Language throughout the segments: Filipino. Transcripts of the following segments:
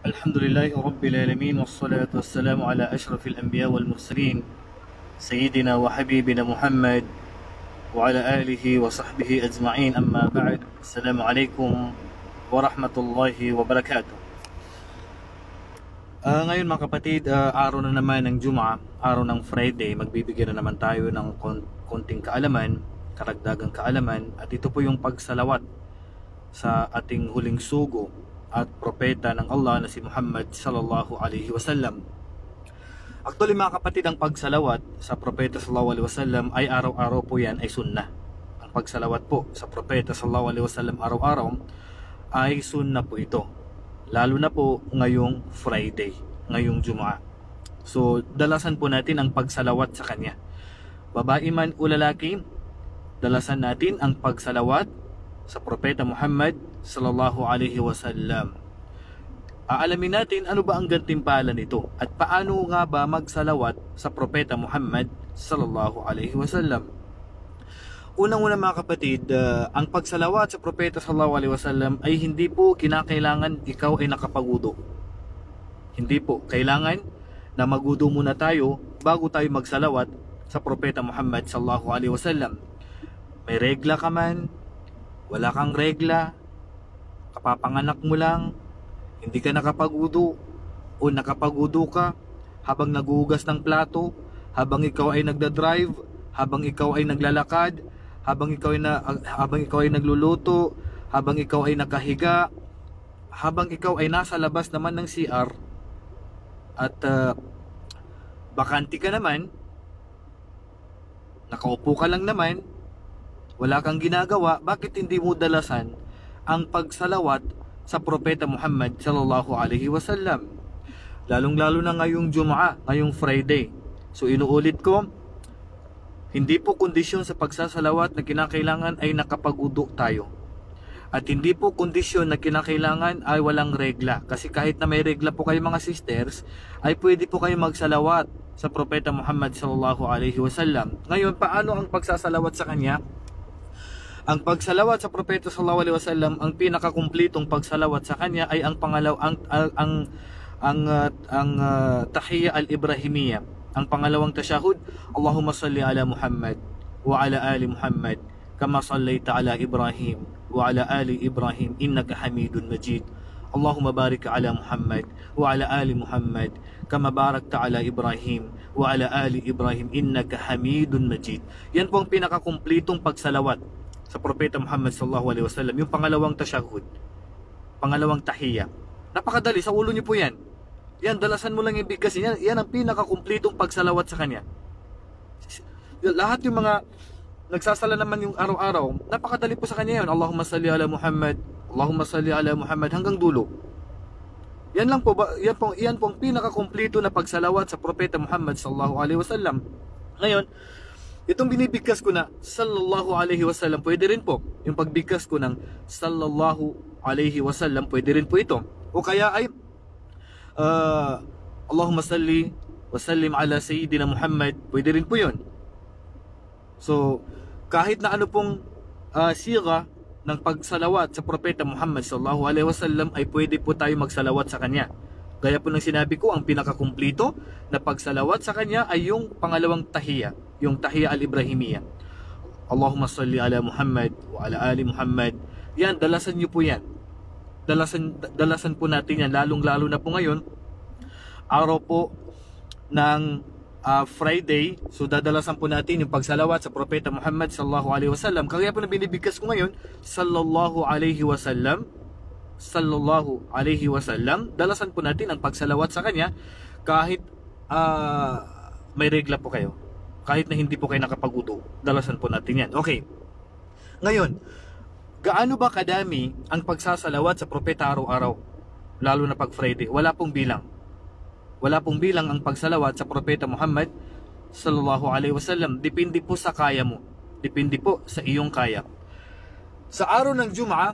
Alhamdulillahi Rabbil Alamin wassalatu wassalamu ala ashrafil anbiya wal mursalin Sayyidina wa Habibina Muhammad wa ala alihi wa sahbihi ajma'in, amma ba'd. Assalamualaikum warahmatullahi wabarakatuh. Ngayon mga kapatid, araw na naman ng Juma, araw ng Friday. Magbibigyan na naman tayo ng konting kaalaman, karagdagang kaalaman, at ito po yung pagsalawat sa ating huling sugo at propeta ng Allah na si Muhammad sallallahu alaihi wasallam. Actually mga kapatid, ang pagsalawat sa propeta sallallahu alaihi wasallam ay araw-araw po yan ay sunnah. Ang pagsalawat po sa propeta sallallahu alaihi wasallam araw-araw ay sunnah po ito. Lalo na po ngayong Friday, ngayong Jumaa. So dalasan po natin ang pagsalawat sa kanya. Babae man o lalaki, dalasan natin ang pagsalawat sa propeta Muhammad sallallahu alaihi wasallam. Aalamin natin ano ba ang gantimpala nito at paano nga ba magsalawat sa propeta Muhammad sallallahu alaihi wasallam. Unang-una mga kapatid, ang pagsalawat sa propeta sallallahu alaihi wasallam ay hindi po kinakailangan ikaw ay nakapagudo. Hindi po kailangan na magudo muna tayo bago tayo magsalawat sa propeta Muhammad sallallahu alaihi wasallam. May regla ka man, wala kang regla, kapapanganak mo lang, hindi ka nakapagudo o nakapagudo ka habang naguhugas ng plato, habang ikaw ay nagdadrive, habang ikaw ay naglalakad, habang ikaw ay nagluluto, habang ikaw ay nakahiga, habang ikaw ay nasa labas naman ng CR at bakanti ka naman, nakaupo ka lang naman, wala kang ginagawa, bakit hindi mo dalasan ang pagsalawat sa propeta Muhammad sallallahu alaihi wasallam? Lalong-lalo na ngayong Jumaa, ngayong Friday. So inuulit ko, hindi po kondisyon sa pagsasalawat na kinakailangan ay nakapagudo tayo. At hindi po kondisyon na kinakailangan ay walang regla. Kasi kahit na may regla po kayo mga sisters, ay pwede po kayo magsalawat sa propeta Muhammad sallallahu alaihi wasallam. Ngayon, paano ang pagsasalawat sa kanya? Ang pagsalawat sa propeta sallallahu alaihi wasallam, ang pinakakumpletong pagsalawat sa kanya ay ang tahiyya al-ibrahimiyya, ang pangalawang tashahud. Allahumma salli ala Muhammad wa ala ali Muhammad kama sallaita ala Ibrahim wa ala ali Ibrahim innaka Hamidun Majid. Allahumma barik ala Muhammad wa ala ali Muhammad kama barakta ala Ibrahim wa ala ali Ibrahim innaka Hamidun Majid. Yan po ang pinakakumpletong pagsalawat sa propeta Muhammad sallallahu alaihi wasallam, yung pangalawang tashahud, pangalawang tahiyya. Napakadali, sa ulo niyo po yan. Yan, dalasan mo lang yung bigkas yan. Yan ang pinakakumplitong pagsalawat sa kanya. Lahat yung mga nagsasala naman yung araw-araw, napakadali po sa kanya yun. Allahumma salli ala Muhammad, Allahumma salli ala Muhammad, hanggang dulo. Yan lang po, yan po ang pinakakumplito na pagsalawat sa propeta Muhammad sallallahu alaihi wasallam. Ngayon, itong binibigkas ko na sallallahu alaihi wasallam, pwede rin po yung pagbigkas ko ng sallallahu alaihi wasallam, pwede rin po ito. O kaya ay Allahumma salli wa sallim ala Sayyidina Muhammad, pwede rin po yun. So kahit na ano pong siga ng pagsalawat sa propeta Muhammad sallallahu alaihi wasallam ay pwede po tayo magsalawat sa kanya. Gaya po ng sinabi ko, ang pinakakumplito na pagsalawat sa kanya ay yung pangalawang tahiyya, yung tahiyya al-ibrahimiyya. Allahumma salli ala Muhammad wa ala ali Muhammad. Yan, dalasan nyo po yan. Dalasan po natin yan, lalong-lalo na po ngayon, araw po ng Friday. So dadalasan po natin yung pagsalawat sa propeta Muhammad sallallahu alaihi wasallam. Kaya po na binibigkas ko ngayon, sallallahu alaihi wasallam, sallallahu alaihi wasallam, dalasan po natin ang pagsalawat sa kanya kahit may regla po kayo, kahit na hindi po kayo nakapagudo, dalasan po natin yan. Okay, ngayon, gaano ba kadami ang pagsasalawat sa propeta araw-araw, lalo na pag Friday? Wala pong bilang. Wala pong bilang ang pagsalawat sa propeta Muhammad sallallahu alaihi wasallam. Depende po sa kaya mo, depende po sa iyong kaya. Sa araw ng Jumaa,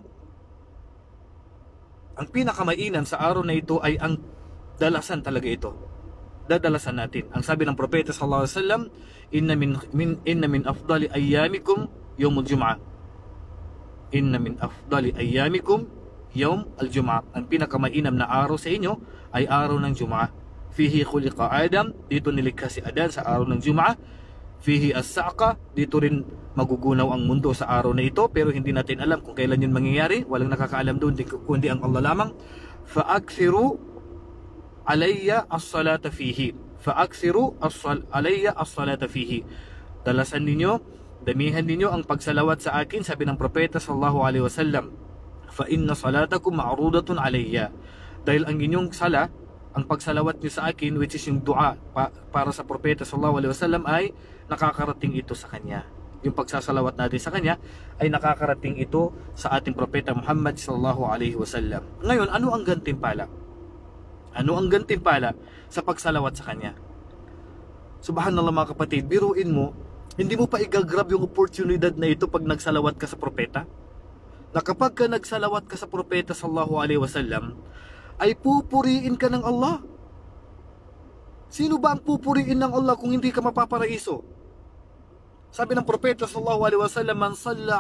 ang pinakamainam sa araw na ito ay ang dalasan talaga ito. Dadalasan natin. Ang sabi ng propeta sallallahu alaihi wasallam, inna min afdali ayyamikum yawmul jum'ah. Inna min afdali ayyamikum yawm al-jum'ah. Ang pinakamainam na araw sa inyo ay araw ng Jum'ah. Fihi khuliqa Adam, dito nilikha si Adan sa araw ng Jum'ah. Fihi as-saqa, dito rin magugunaw ang mundo sa araw na ito, pero hindi natin alam kung kailan yun mangyayari. Walang nakakaalam doon kundi ang Allah lamang. Fa'akthiru alayya as-salata fihi. Fa'akthiru alayya as-salata fihi. Dalasan ninyo, damihan ninyo ang pagsalawat sa akin, sabi ng propeta sallallahu alaihi wasallam. Fa inna salatakum ma'rudatun alayya. Dahil ang inyong sala, ang pagsalawat niyo sa akin, which is yung dua para sa propeta sallallahu alaihi wasallam, ay nakakarating ito sa kanya. Yung pagsasalawat natin sa kanya ay nakakarating ito sa ating propeta Muhammad sallallahu alaihi wasallam. Ngayon, ano ang gantimpala? Ano ang gantimpala sa pagsalawat sa kanya? Subhanallah mga kapatid, biruin mo, hindi mo pa igagrab yung oportunidad na ito pag nagsalawat ka sa propeta? Na kapag ka nagsalawat ka sa propeta sallallahu alaihi wasallam, ay pupuriin ka ng Allah. Sino ba ang pupuriin ng Allah kung hindi ka mapaparaiso? Sabi ng propeta sallallahu alaihi wasallam, man salla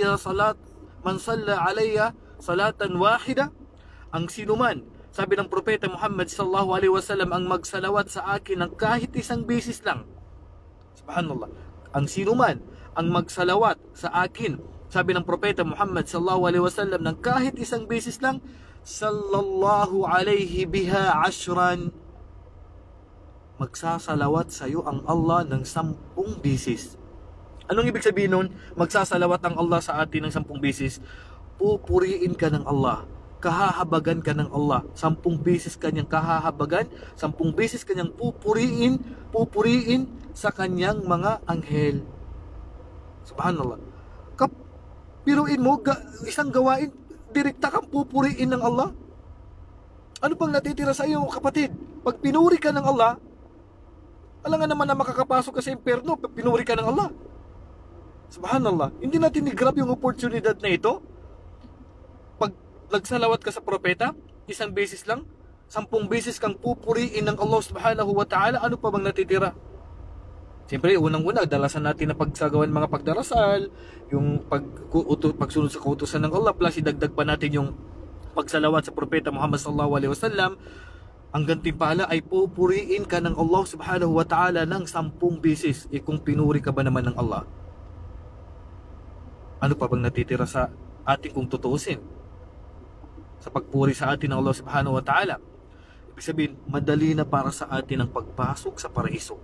alayya salatan wahida, ang sinuman, sabi ng propeta Muhammad sallallahu alaihi wasallam, ang magsalawat sa akin ng kahit isang beses lang. Subhanallah. Ang sinuman ang magsalawat sa akin, sabi ng propeta Muhammad sallallahu alaihi wasallam, ng kahit isang beses lang, sallallahu alaihi biha ashran, magsasalawat sa iyo ang Allah ng 10 beses. Anong ibig sabihin nun? Magsasalawat ang Allah sa atin ng 10 beses. Pupuriin ka ng Allah, kahahabagan ka ng Allah, 10 beses kanyang kahahabagan, 10 beses kanyang pupuriin sa kanyang mga anghel. Subhanallah. Piruin mo, isang gawain, direkta kang pupuriin ng Allah. Ano pang natitira sa iyo, kapatid? Pag pinuri ka ng Allah, alam nga naman na makakapasok ka sa impyerno, pinuri ka ng Allah. Subhanallah. Hindi natin i-grab yung oportunidad na ito. Pag nagsalawat ka sa propeta, isang beses lang, 10 beses kang pupuriin ng Allah subhanahu wa ta'ala, ano pa bang natitira? Siyempre, unang-una, dalasan natin na pagsagawan mga pagdarasal, yung pagsunod sa kautusan ng Allah, plus idagdag pa natin yung pagsalawat sa propeta Muhammad sallallahu alaihi wasallam. Ang gantimpala ay pupuriin ka ng Allah subhanahu wa ta'ala ng 10 beses. Kung pinuri ka ba naman ng Allah, ano pa bang natitira sa ating kung tutuusin sa pagpuri sa atin ng Allah subhanahu wa ta'ala? Ibig sabihin, madali na para sa atin ang pagpasok sa paraiso.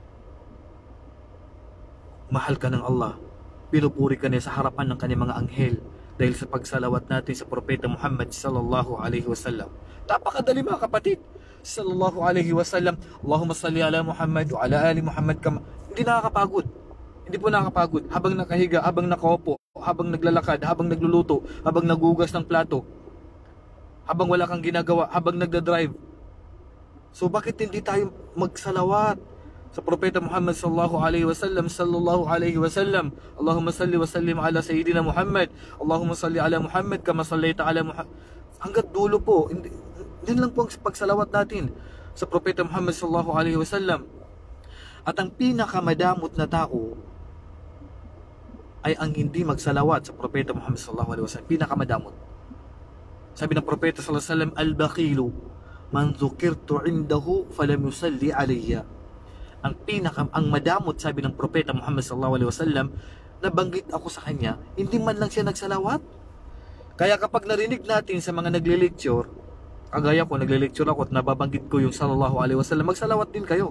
Mahal ka ng Allah, pinupuri ka niya sa harapan ng kanyang mga anghel dahil sa pagsalawat natin sa propeta Muhammad sallallahu alaihi wasallam. Napakadali mga kapatid. Sallallahu alaihi wasallam, Allahumma salli ala Muhammad wa ala ali Muhammad kama. Hindi nakakapagod. Hindi po nakakapagod. Habang nakahiga, habang nakaupo, habang naglalakad, habang nagluluto, habang nagugas ng plato, habang wala kang ginagawa, habang nagdadrive. So bakit hindi tayo magsalawat sa propeta Muhammad sallallahu alaihi wasallam? Allahumma salli wa sallim ala sayyidina Muhammad. Allahumma salli ala Muhammad kama sallaita ala Muhammad. Hanggat dulo po, yan lang po ang pagsalawat natin sa propeta Muhammad sallallahu alaihi wasallam. At ang pinakamadamot na tao ay ang hindi magsalawat sa propeta Muhammad sallallahu alaihi wasallam. Pinakamadamot. Sabi ng propeta sallallahu alaihi wasallam, al-bakhilu man dhukirtu indahu falam yusalli alayya. Ang madamot, sabi ng propeta Muhammad sallallahu alaihi wasallam, nabanggit ako sa kanya, hindi man lang siya nagsalawat. Kaya kapag narinig natin sa mga nagle-lecture, kagaya ko, nagle-lecture ako at nababanggit ko yung sallallahu alaihi wasallam, magsalawat din kayo.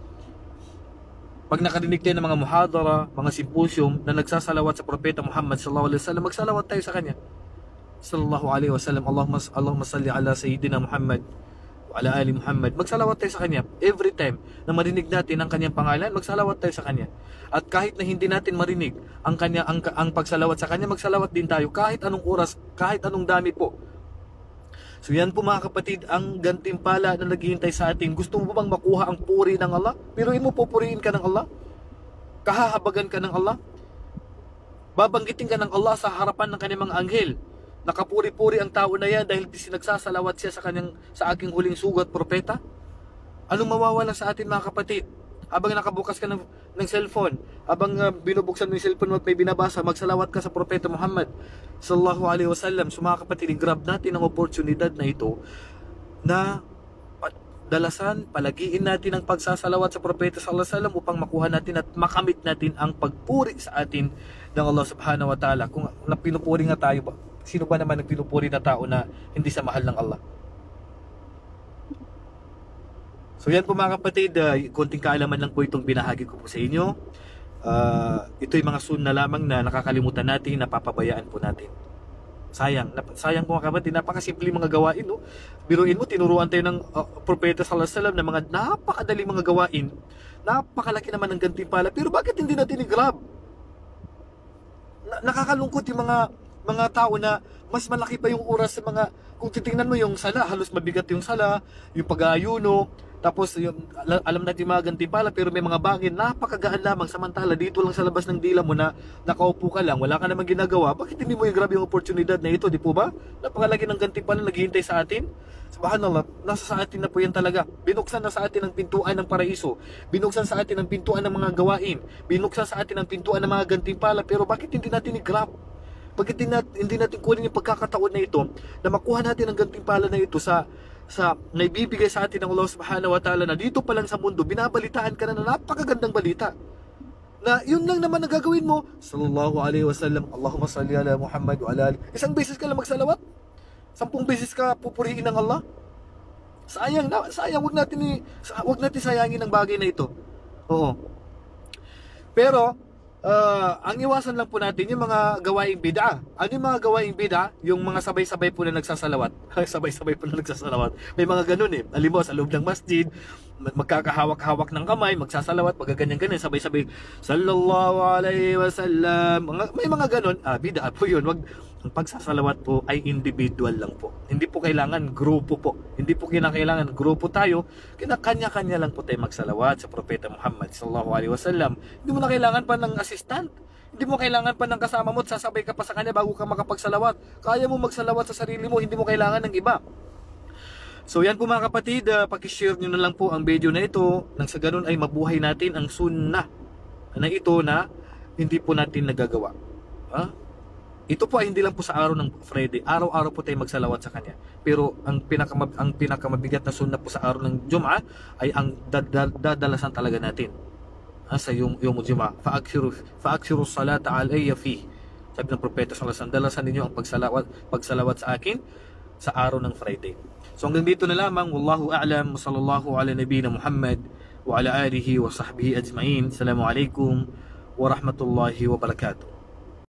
Pag nakarinig tayo ng mga muhadara, mga symposium na nagsasalawat sa propeta Muhammad sallallahu alaihi wasallam, magsalawat tayo sa kanya. Sallallahu alaihi wasallam, Allahumma salli ala sayyidina Muhammad wa ala ali Muhammad. Magsalawat tayo sa kanya. Every time na marinig natin ang kanyang pangalan, magsalawat tayo sa kanya. At kahit na hindi natin marinig ang pagsalawat sa kanya, magsalawat din tayo kahit anong oras, kahit anong dami po. So yan po mga kapatid, ang gantimpala na naghihintay sa atin. Gusto mo bang makuha ang puri ng Allah? Piruin mo, pupuriin ka ng Allah? Kahahabagan ka ng Allah? Babanggitin ka ng Allah sa harapan ng kanyang mga anghel. Nakapuri-puri ang tao na yan dahil sinagsasalawat siya sa aking huling sugat, propeta. Anong mawawala sa atin mga kapatid? habang nakabukas ka ng cellphone, habang binubuksan mo yung cellphone mo at may binabasa, magsalawat ka sa Propeta Muhammad sallallahu alaihi wasallam. So mga kapatid, grab natin ang oportunidad na ito na dalasan, palagiin natin ang pagsasalawat sa Propeta sallallahu alaihi wasallam upang makuha natin at makamit natin ang pagpuri sa atin ng Allah subhanahu wa ta'ala. Kung pinupuri nga tayo, sino ba naman ang pinupuri na tao na hindi sa mahal ng Allah? So yan po mga kapatid, konting kaalaman lang po itong binahagi ko po sa inyo. Ito'y mga sunna lamang na nakakalimutan natin, napapabayaan po natin. Sayang po mga kapatid, napakasimple mga gawain, no? Biruin mo, tinuruan tayo ng Propeta sallallahu alaihi wasallam ng mga napakadaling mga gawain, napakalaki naman ng gantimpala, pero bakit hindi natin i-grab? Nakakalungkot yung mga tao na mas malaki pa yung oras sa mga, kung titingnan mo yung sala, halos mabigat yung sala, yung pag-aayuno, tapos yung, alam natin mga gantimpala, pero may mga bagay napakagaan lamang, samantala dito lang sa labas ng dila mo na nakaupo ka lang, wala ka namang ginagawa. Bakit hindi mo i-grab yung oportunidad na ito, di po ba? Napakalaki ng gantimpala naghihintay sa atin. Subhanallah, nasa sa atin na po yan talaga. Binuksan na sa atin ang pintuan ng paraiso, binuksan sa atin ang pintuan ng mga gawain, binuksan sa atin ang pintuan ng mga gantimpala, pero bakit hindi natin i-grab? Bakit hindi natin kunin yung pagkakataon na ito na makuha natin ang gantimpala na ito sa naibibigay sa atin ng Allah subhanahu wa ta'ala, na dito pa lang sa mundo binabalitaan ka na napakagandang balita na yun lang naman ang gagawin mo, sallallahu alaihi wasallam, Allahumma salli ala Muhammad wa ala ali. Isang beses ka lang magsalawat, 10 beses ka pupuriin ng Allah. Sayang, wag natin sayangin ang bagay na ito. Oo. Pero ang iwasan lang po natin yung mga gawaing bid'a. Ano yung mga gawaing bid'a? Yung mga sabay-sabay po na nagsasalawat. Sabay-sabay po na nagsasalawat. May mga ganun eh. Alam mo, sa loob ng masjid, magkakahawak-hawak ng kamay, magsasalawat, magaganyan-ganyan, sabay-sabay, sallallahu alaihi wasallam. May mga ganun. Bid'a po yun. Ang pagsasalawat po ay individual lang po. Hindi po kailangan grupo po. Hindi po kailangan grupo tayo. Kanya-kanya lang po tayo magsalawat sa Propeta Muhammad sallallahu alaihi wasallam. Hindi mo na kailangan pa ng assistant. Hindi mo kailangan pa ng kasama mo at sasabay ka pa sa kanya bago ka makapagsalawat. Kaya mo magsalawat sa sarili mo, hindi mo kailangan ng iba. So yan po mga kapatid, pakishare nyo na lang po ang video na ito nang sa ganun ay mabuhay natin ang sunnah na ito na hindi po natin nagagawa. Ito po ay hindi lang po sa araw ng Friday. Araw-araw po tayo magsalawat sa kanya. Pero ang pinakamabigat na sunnah po sa araw ng Jum'ah ay ang dadalasan talaga natin. Sa yung Jum'ah. Fa'aksiru salata alayya fi. Sabi ng Propeta sallallahu alaihi wasallam, dalasan ninyo ang pagsalawat sa akin sa araw ng Friday. So hanggang dito na lamang. Wallahu a'lam. Sallallahu ala nabiyina Muhammad wa ala alihi wa sahbihi ajma'in. Assalamu alaikum wa rahmatullahi wa barakatuh.